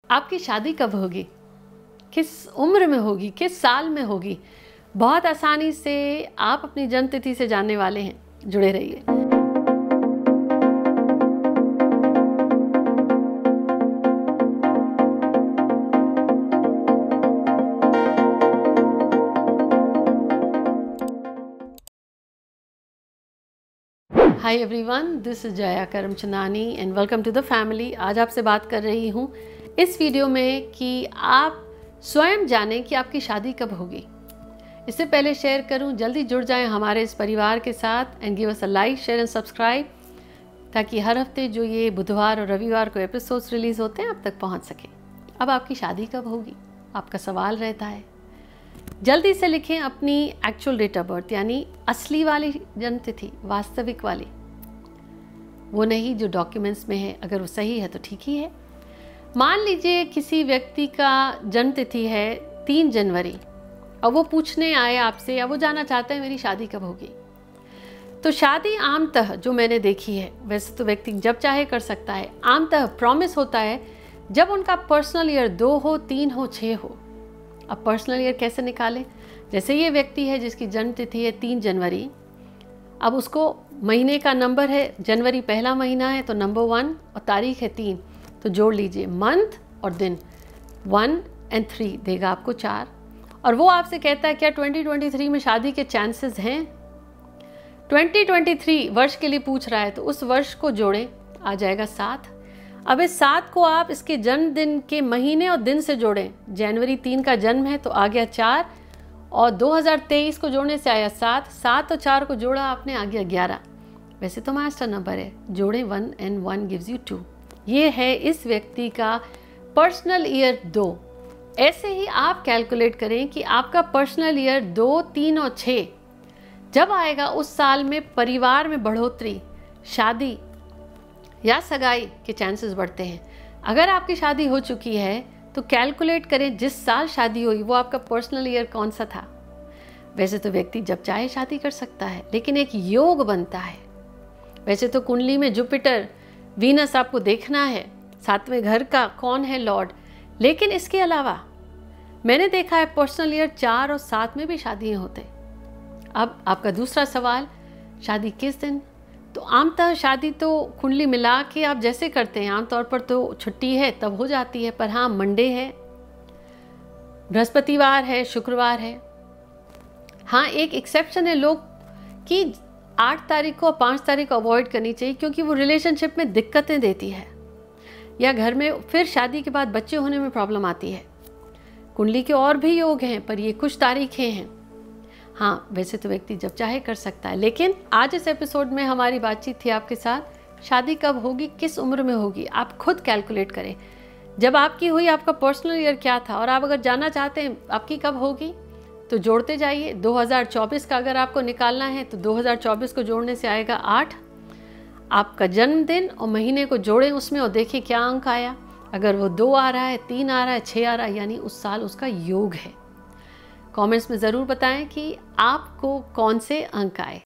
आपकी शादी कब होगी, किस उम्र में होगी, किस साल में होगी, बहुत आसानी से आप अपनी जन्म तिथि से जानने वाले हैं। जुड़े रहिए। Hi everyone, this is Jaya Karamchandani and welcome to the family. आज आपसे बात कर रही हूँ इस वीडियो में कि आप स्वयं जानें कि आपकी शादी कब होगी। इससे पहले शेयर करूं, जल्दी जुड़ जाएं हमारे इस परिवार के साथ and give us a like, share and subscribe, ताकि हर हफ्ते जो ये बुधवार और रविवार को एपिसोड्स रिलीज़ होते हैं आप तक पहुंच सके। अब आपकी शादी कब होगी, आपका सवाल रहता है। जल्दी से लिखें अपनी एक्चुअल डेट ऑफ बर्थ, यानी असली वाली जन्म तिथि, वास्तविक वाली, वो नहीं जो डॉक्यूमेंट्स में है। अगर वो सही है तो ठीक ही है। मान लीजिए किसी व्यक्ति का जन्म तिथि है 3 जनवरी और वो पूछने आए आपसे, या वो जानना चाहते हैं मेरी शादी कब होगी। तो शादी आमतः जो मैंने देखी है, वैसे तो व्यक्ति जब चाहे कर सकता है, आमतः प्रॉमिस होता है जब उनका पर्सनल ईयर 2 हो, 3 हो, 6 हो। अब पर्सनल ईयर कैसे निकालें? जैसे ये व्यक्ति है जिसकी जन्म तिथि है 3 जनवरी, अब उसको महीने का नंबर है, जनवरी पहला महीना है तो नंबर 1 और तारीख है 3, तो जोड़ लीजिए मंथ और दिन। 1 और 3 देगा आपको 4। और वो आपसे कहता है क्या 2023 में शादी के चांसेस हैं? 2023 वर्ष के लिए पूछ रहा है, तो उस वर्ष को जोड़ें, आ जाएगा 7। अब इस 7 को आप इसके जन्मदिन के महीने और दिन से जोड़ें। जनवरी 3 का जन्म है तो आ गया 4, और 2023 को जोड़ने से आया 7। 7 और 4 को जोड़ा आपने, आ गया 11। वैसे तो मास्टर नंबर है, जोड़ें 1 and 1 gives you 2। ये है इस व्यक्ति का पर्सनल ईयर 2। ऐसे ही आप कैलकुलेट करें कि आपका पर्सनल ईयर 2, 3 और 6 जब आएगा, उस साल में परिवार में बढ़ोतरी, शादी या सगाई के चांसेस बढ़ते हैं। अगर आपकी शादी हो चुकी है तो कैलकुलेट करें जिस साल शादी हुई वो आपका पर्सनल ईयर कौन सा था। वैसे तो व्यक्ति जब चाहे शादी कर सकता है, लेकिन एक योग बनता है। वैसे तो कुंडली में जुपिटर, वीनस आपको देखना है, 7वें घर का कौन है लॉर्ड, लेकिन इसके अलावा मैंने देखा है पर्सनल ईयर 4 और 7 में भी शादियाँ होते। अब आपका दूसरा सवाल, शादी किस दिन? तो आमतः शादी तो कुंडली मिला के आप जैसे करते हैं, आमतौर पर तो छुट्टी है तब हो जाती है, पर हाँ मंडे है, बृहस्पतिवार है, शुक्रवार है। हाँ एक एक्सेप्शन है लोग कि 8 तारीख को और 5 तारीख को अवॉइड करनी चाहिए, क्योंकि वो रिलेशनशिप में दिक्कतें देती है, या घर में फिर शादी के बाद बच्चे होने में प्रॉब्लम आती है। कुंडली के और भी योग हैं, पर ये कुछ तारीखें हैं। हाँ वैसे तो व्यक्ति जब चाहे कर सकता है, लेकिन आज इस एपिसोड में हमारी बातचीत थी आपके साथ, शादी कब होगी, किस उम्र में होगी। आप खुद कैलकुलेट करें जब आपकी हुई आपका पर्सनल ईयर क्या था, और आप अगर जानना चाहते हैं आपकी कब होगी तो जोड़ते जाइए। 2024 का अगर आपको निकालना है तो 2024 को जोड़ने से आएगा 8। आपका जन्मदिन और महीने को जोड़ें उसमें और देखिए क्या अंक आया। अगर वो 2 आ रहा है, 3 आ रहा है, 6 आ रहा है, यानी उस साल उसका योग है। कमेंट्स में ज़रूर बताएं कि आपको कौन से अंक आए।